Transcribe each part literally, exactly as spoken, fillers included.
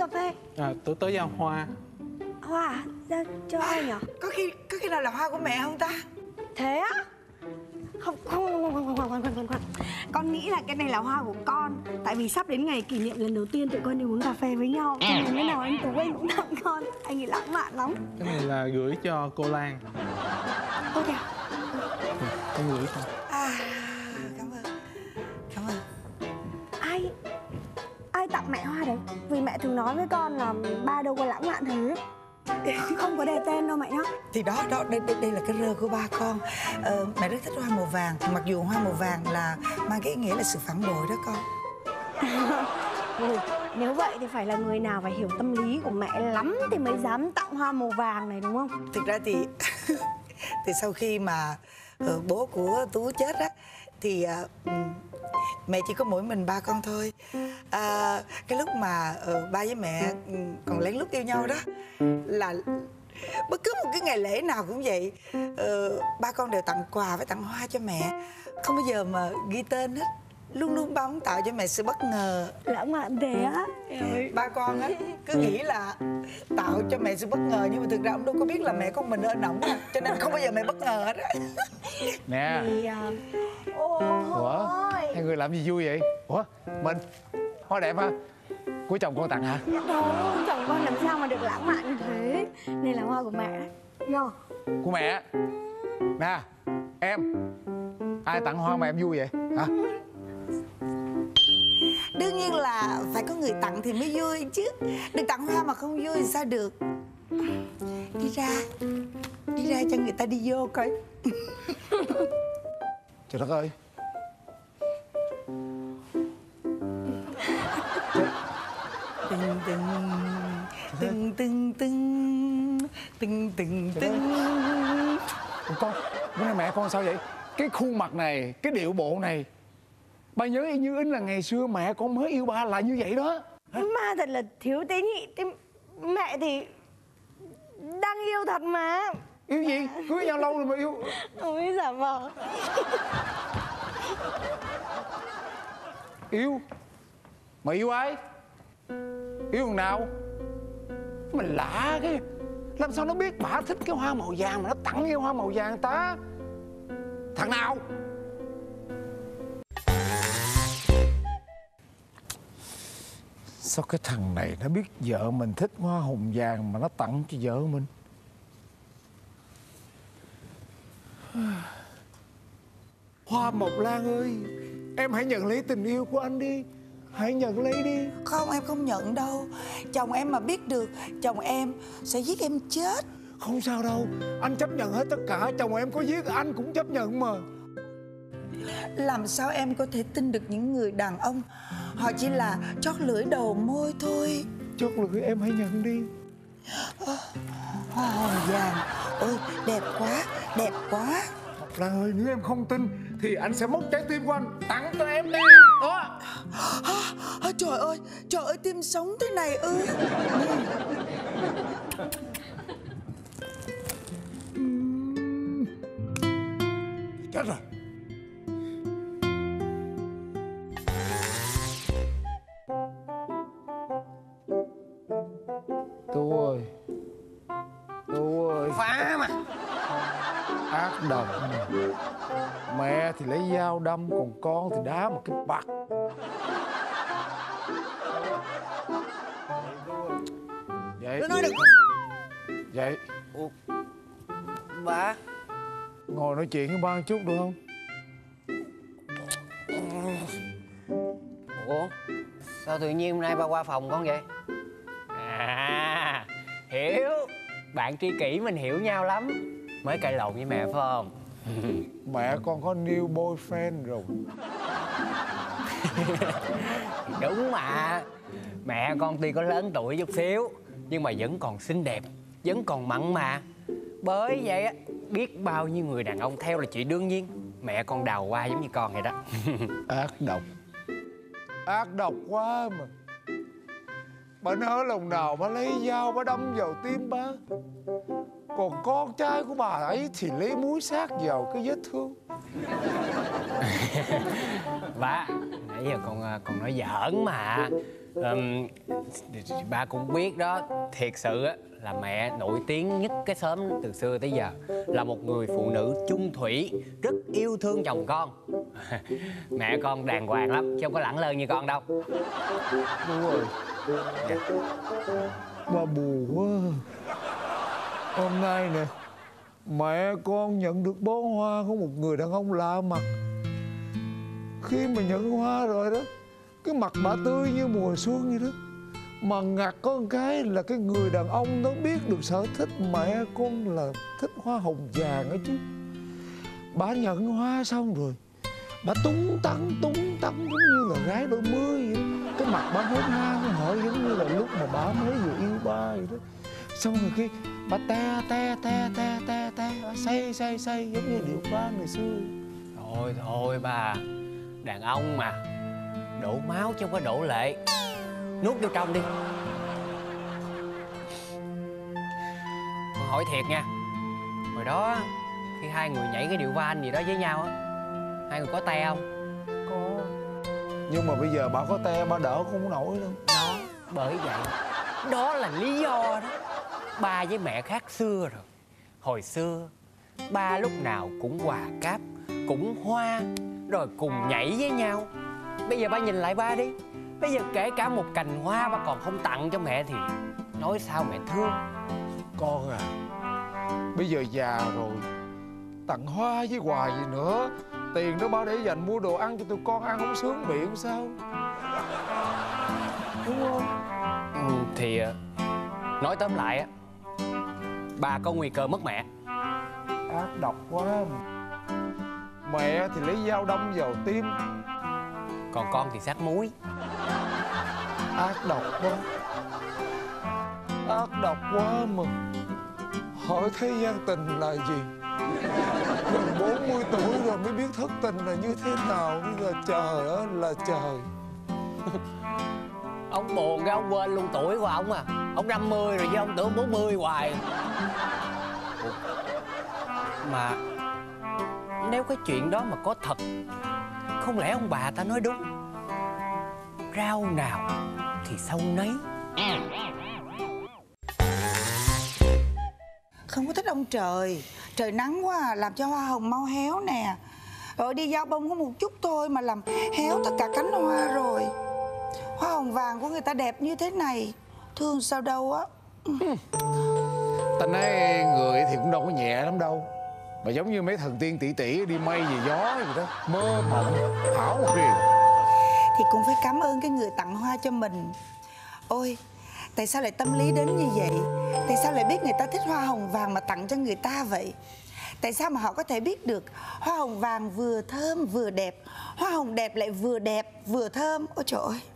cà phê. À, tôi tới giao hoa. Hoa à? Ra cho ai nhỉ? Có khi có khi nào là hoa của mẹ không ta? Thế á? Không, không, không, không, không, không, không, không, không. Con nghĩ là cái này là hoa của con. Tại vì sắp đến ngày kỷ niệm lần đầu tiên tụi con đi uống cà phê với nhau. Cho nên cái nào anh Tú anh cũng tặng con. Anh ấy lãng mạn lắm. Cái này là gửi cho cô Lan. Ôi kìa. Con gửi cho. À, cảm ơn. Cảm ơn. Ai Ai tặng mẹ hoa đấy? Vì mẹ thường nói với con là ba đâu có lãng mạn thế. Không có đề tên đâu mẹ nhá. Thì đó, đó đây, đây, đây là cái rơ của ba con. ờ, Mẹ rất thích hoa màu vàng. Mặc dù hoa màu vàng là mang cái ý nghĩa là sự phản bội đó con. Ừ, nếu vậy thì phải là người nào phải hiểu tâm lý của mẹ lắm thì mới dám tặng hoa màu vàng này đúng không? Thực ra thì thì sau khi mà uh, bố của Tú chết á thì uh, mẹ chỉ có mỗi mình ba con thôi. À, cái lúc mà uh, ba với mẹ còn lén lút yêu nhau đó là bất cứ một cái ngày lễ nào cũng vậy, uh, ba con đều tặng quà với tặng hoa cho mẹ, không bao giờ mà ghi tên hết. Luôn luôn ba muốn tạo cho mẹ sự bất ngờ. Lãng mạn thế á? Ba con á cứ nghĩ là tạo cho mẹ sự bất ngờ, nhưng mà thực ra ông đâu có biết là mẹ con mình ở nỏng, cho nên không bao giờ mẹ bất ngờ hết á. Nè. Thì, uh... Ủa? Hai người làm gì vui vậy? Ủa? Mình? Hoa đẹp ha? Của chồng con tặng hả? Đâu, chồng con làm sao mà được lãng mạn như thế. Này là hoa của mẹ đấy. Nhờ. Của mẹ? Nè, em. Ai tặng hoa mà em vui vậy? Hả? Đương nhiên là phải có người tặng thì mới vui chứ. Đừng tặng hoa mà không vui thì sao được. Đi ra. Đi ra cho người ta đi vô coi. Trời đất ơi. Từng từng từng từng từng từng từng từng. Con, bữa nay mẹ con sao vậy? Cái khuôn mặt này, cái điệu bộ này, ba nhớ y như in là ngày xưa mẹ con mới yêu ba là như vậy đó. Ma thật là thiếu tế nhị. Thế mẹ thì đang yêu thật mà. Yêu gì? Cưới nhau lâu rồi mà yêu. Ôi giả vờ. Yêu? Mà yêu ai? Yêu thằng nào? Mình lạ cái. Làm sao nó biết bà thích cái hoa màu vàng mà nó tặng cái hoa màu vàng ta? Thằng nào? Sao cái thằng này nó biết vợ mình thích hoa hồng vàng mà nó tặng cho vợ mình? Hoa Mộc Lan ơi, em hãy nhận lấy tình yêu của anh đi. Hãy nhận lấy đi. Không, em không nhận đâu. Chồng em mà biết được, chồng em sẽ giết em chết. Không sao đâu, anh chấp nhận hết tất cả. Chồng em có giết anh cũng chấp nhận mà. Làm sao em có thể tin được những người đàn ông họ chỉ là chót lưỡi đầu môi thôi. Chót lưỡi em hãy nhận đi. Hoa hồng vàng. Ôi đẹp quá, đẹp quá. Mộc Lan ơi, nếu em không tin thì anh sẽ móc trái tim của anh tặng cho em nè. Đó. À, trời ơi, trời ơi, tim sống thế này ư? Chết rồi. Tú ơi, Tú ơi. Phá mà. Ác độc mà. Mẹ thì lấy dao đâm, còn con thì đá một cái bạt. Vậy. Nó nói được. Vậy. Ủa, bà. Ngồi nói chuyện với ba một chút được không? Ủa, sao tự nhiên hôm nay ba qua phòng con vậy? À, hiểu. Bạn tri kỷ mình hiểu nhau lắm. Mới cãi lộn với mẹ phải không? Mẹ con có new boyfriend rồi. Đúng mà. Mẹ con tuy có lớn tuổi chút xíu nhưng mà vẫn còn xinh đẹp, vẫn còn mặn mà. Bởi vậy á, biết bao nhiêu người đàn ông theo là chuyện đương nhiên. Mẹ con đào hoa giống như con vậy đó. Ác độc. Ác độc quá mà. Bà nỡ lòng nào bà lấy dao bà đâm vào tim ba. Còn con trai của bà ấy thì lấy muối sát vào cái vết thương. Ba, nãy giờ con còn nói giỡn mà. Ừm, ba cũng biết đó, thiệt sự á là mẹ nổi tiếng nhất cái xóm từ xưa tới giờ, là một người phụ nữ chung thủy, rất yêu thương chồng con. Mẹ con đàng hoàng lắm chứ không có lẳng lơ như con đâu. Đúng rồi. Dạ. Ba buồn quá. Hôm nay nè, mẹ con nhận được bó hoa của một người đàn ông lạ mặt. Khi mà nhận hoa rồi đó, cái mặt bà tươi như mùa xuân vậy đó. Mà ngặt có một cái là cái người đàn ông nó biết được sở thích mẹ con là thích hoa hồng vàng ấy chứ. Bà nhận hoa xong rồi, bà tung tăng tung tăng giống như là gái đôi mươi vậy. Cái mặt bà hớn ha hớn hở giống như là lúc mà bà mới vừa yêu ba vậy đó. Xong rồi cái bà te te te te te te bà say say say giống như điệu ba ngày xưa. Thôi thôi bà, đàn ông mà, đổ máu chứ không có đổ lệ. Nuốt vô trong đi. Con hỏi thiệt nha, hồi đó khi hai người nhảy cái điệu van gì đó với nhau á, hai người có te không? Có. Nhưng mà bây giờ bà có te bà đỡ không nổi đâu. Đó, bởi vậy đó là lý do đó. Ba với mẹ khác xưa rồi. Hồi xưa ba lúc nào cũng quà cáp, cũng hoa, rồi cùng nhảy với nhau. Bây giờ ba nhìn lại ba đi, bây giờ kể cả một cành hoa ba còn không tặng cho mẹ thì nói sao mẹ thương. Con à, bây giờ già rồi, tặng hoa với quà gì nữa. Tiền đó ba để dành mua đồ ăn cho tụi con ăn không sướng miệng sao? Đúng không? Ừ, thì nói tóm lại á, ba có nguy cơ mất mẹ. Ác độc quá mà. Mẹ thì lấy dao đâm vào tim, Còn con thì sát muối. ác độc quá. Ác độc quá mà. Hỏi thế gian tình là gì? Gần bốn mươi tuổi rồi mới biết thất tình là như thế nào. Là trời ơi là trời. Ông buồn cái ông quên luôn tuổi của ông à. Ông năm mươi rồi chứ ông tưởng bốn mươi hoài. Ủa, mà nếu cái chuyện đó mà có thật, không lẽ ông bà ta nói đúng, rau nào thì sâu nấy. Không có thích ông trời. Trời nắng quá à, làm cho hoa hồng mau héo nè. Rồi đi giao bông có một chút thôi mà làm héo tất cả cánh hoa rồi. Hoa hồng vàng của người ta đẹp như thế này, thương sao đâu á. Ta nói người thì cũng đâu có nhẹ lắm đâu. Mà giống như mấy thần tiên tỷ tỷ đi mây về gió vậy đó. Mơ mộng, hão huyền. Thì cũng phải cảm ơn cái người tặng hoa cho mình. Ôi, tại sao lại tâm lý đến như vậy? Tại sao lại biết người ta thích hoa hồng vàng mà tặng cho người ta vậy? Tại sao mà họ có thể biết được hoa hồng vàng vừa thơm vừa đẹp, hoa hồng đẹp lại vừa đẹp vừa thơm? Ôi trời ơi.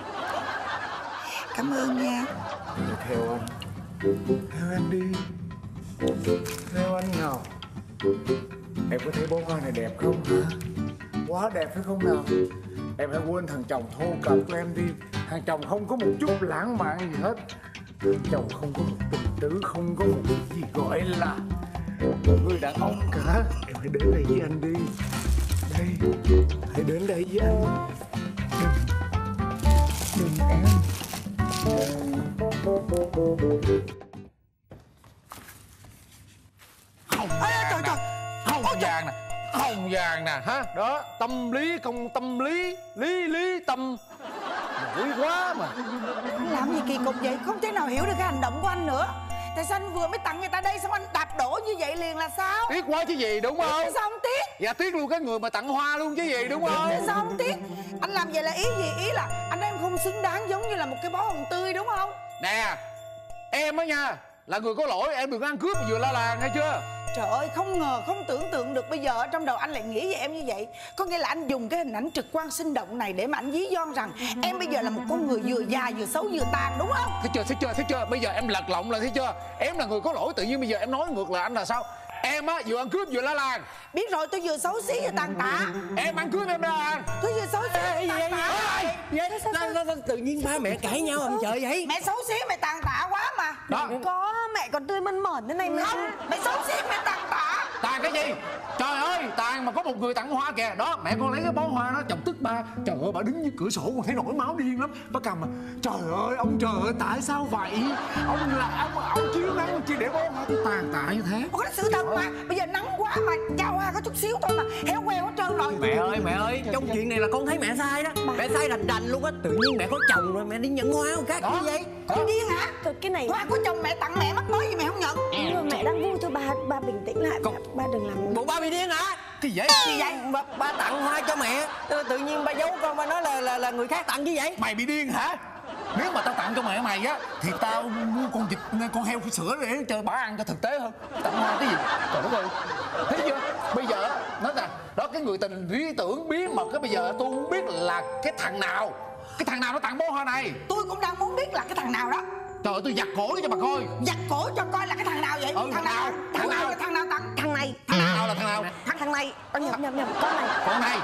Cảm ơn nha. Theo anh, theo anh đi. Theo anh nào. Em có thấy bó hoa này đẹp không hả? Quá đẹp phải không nào? Em hãy quên thằng chồng thô cọc của em đi. Thằng chồng không có một chút lãng mạn gì hết. Thằng chồng không có một tình tứ, không có một cái gì gọi là một người đàn ông cả. Em hãy đến đây với anh đi. Đây, hãy đến đây với anh. Đừng, đừng em. Hồng vàng nè, hồng vàng nè, hồng vàng nè, hả? Đó, tâm lý công tâm lý, lý lý tâm. Vui quá mà. Anh làm gì kỳ cục vậy? Không thể nào hiểu được cái hành động của anh nữa. Tại sao anh vừa mới tặng người ta đây xong anh đạp đổ như vậy liền là sao? Tiếc quá chứ gì đúng không? Tại sao không tiếc? Dạ tiếc luôn cái người mà tặng hoa luôn chứ gì đúng không? Tại sao không tiếc? Anh làm vậy là ý gì? Ý là anh em không xứng đáng giống như là một cái bó hồng tươi đúng không? Nè, em á nha, là người có lỗi, em đừng ăn cướp vừa la làng nghe chưa? Trời ơi, không ngờ, không tưởng tượng được bây giờ ở trong đầu anh lại nghĩ về em như vậy. Có nghĩa là anh dùng cái hình ảnh trực quan sinh động này để mà anh ví von rằng em bây giờ là một con người vừa già, vừa xấu, vừa tàn đúng không? Thấy chưa, thấy chưa, thấy chưa? Bây giờ em lật lọng là thấy chưa? Em là người có lỗi, tự nhiên bây giờ em nói ngược lại anh là sao? Em á, vừa ăn cướp vừa la làng. Biết rồi, tôi vừa xấu xí vừa tàn tạ. Em ăn cướp em la làng. Tôi vừa xấu xí vừa tàn tạ. Vậy, sao, sao, sao, tự nhiên ba mẹ cãi nhau làm trời vậy? Mẹ xấu xí mày tàn tạ quá mà. Đó. Có, mẹ còn tươi mơn mởn thế này mà. Không, mày xấu xí mày tàn tạ. Tàn cái gì? Trời ơi, Tàn mà có một người tặng hoa kìa. Đó, mẹ con lấy cái bó hoa đó chọc tức ba. Trời ơi, bà đứng dưới cửa sổ còn thấy nổi máu điên lắm. Bà cầm mà, trời ơi, ông trời ơi, tại sao vậy? Ông là ông, ông chiếu nắng chi để bó hoa tôi tàn tạ như thế? Ủa, sự thật mà. Bây giờ nắng quá mà chao hoa có chút xíu thôi mà héo queo hết trơn rồi. Mẹ ơi, mẹ ơi, trong chuyện này là con thấy mẹ sai đó. Mẹ sai rành rành luôn á. Tự nhiên mẹ có chồng rồi mẹ đi nhận hoa không khác gì vậy? Con điên hả? Thôi cái này Hoa của chồng mẹ tặng mẹ mắc mới gì mẹ không nhận? nhưng mà mẹ đang vui thôi, ba ba bình tĩnh lại. Con- Ba, ba đừng làm. Bộ ba bị điên hả? Cái gì vậy? Gì vậy? Ba, ba tặng hoa cho mẹ, tự nhiên ba giấu con, ba nói là là là người khác tặng chứ vậy? Mày bị điên hả? Nếu mà tao tặng cho mẹ mày á thì tao mua con vịt, con heo phải sữa để cho bà ăn cho thực tế hơn. Tặng hoa cái gì? Trời đất ơi. Thấy chưa? Bây giờ nói nè, đó cái người tình lý tưởng bí mật cái bây giờ tôi không biết là cái thằng nào. Cái thằng nào nó tặng bó hoa này? Tôi cũng đang muốn biết là cái thằng nào đó. Trời ơi, tôi giặt cổ cho bà coi. Giặt cổ cho coi là cái thằng nào vậy? Ừ, thằng nào? Thằng nào? Thằng nào tặng? Thằng này, Thằng nào là thằng nào? thằng thằng này, con nhầm nhầm nhầm con này. Con này.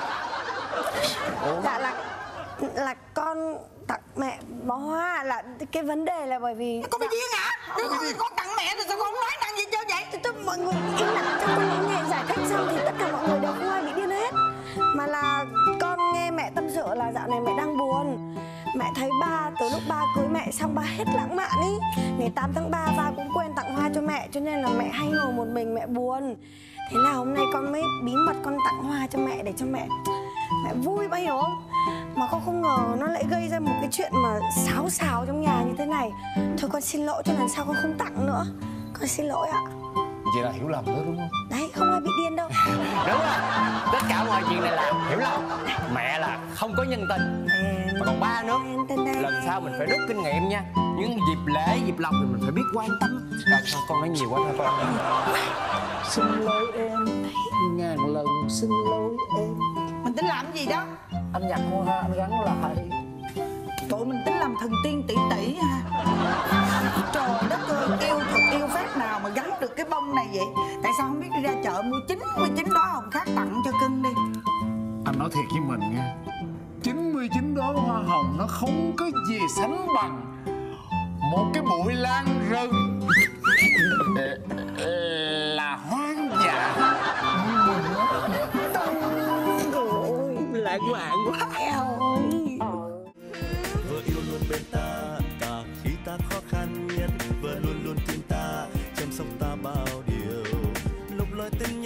Dạ là là con tặng mẹ bó hoa, là cái vấn đề là bởi vì Con bị điên hả? Nếu con, con tặng mẹ thì sao con không nói năng gì trơn vậy? Tức mọi người im lặng cho con nghe giải thích xong thì tất cả mọi người đều không ai bị điên hết. Mà là con nghe mẹ tâm sự là dạo này mẹ đang buồn. Mẹ thấy ba từ lúc ba cưới mẹ xong ba hết lãng mạn ý. Ngày tám tháng ba ba cũng quên tặng hoa cho mẹ, cho nên là mẹ hay ngồi một mình mẹ buồn. Thế là hôm nay con mới bí mật con tặng hoa cho mẹ để cho mẹ mẹ vui, ba hiểu không? Mà con không ngờ nó lại gây ra một cái chuyện mà xáo xào trong nhà như thế này. Thôi con xin lỗi, cho lần sau con không tặng nữa. Con xin lỗi ạ. Vậy là hiểu lầm đó đúng không? Đấy, không ai bị điên đâu. Đúng rồi, tất cả mọi chuyện này là hiểu lầm. Mẹ là không có nhân tình, mà còn ba nữa. Lần sau mình phải rút kinh nghiệm nha. Những dịp lễ, dịp lộc thì mình phải biết quan tâm. Rồi, thôi, con nói nhiều quá thôi con. Xin lỗi em, ngàn lần xin lỗi em. Mình tính làm cái gì đó? Anh nhặt hoa anh gắn lại. Tụi mình tính làm thần tiên tỷ tỷ ha. Trời đất ơi, yêu thật yêu phép nào mà gắn được cái bông này vậy? Tại sao không biết đi ra chợ mua chín mươi chín đóa hồng khác tặng cho cưng đi? Anh nói thiệt với mình nha, chín mươi chín đóa hoa hồng nó không có gì sánh bằng một cái bụi lan rừng là hoang dã. Lãng mạn quá. Eo ơi. Vừa yêu luôn bên ta cả khi ta khó khăn nhất, vừa luôn luôn tin ta chăm sóc ta bao điều lúc lối tình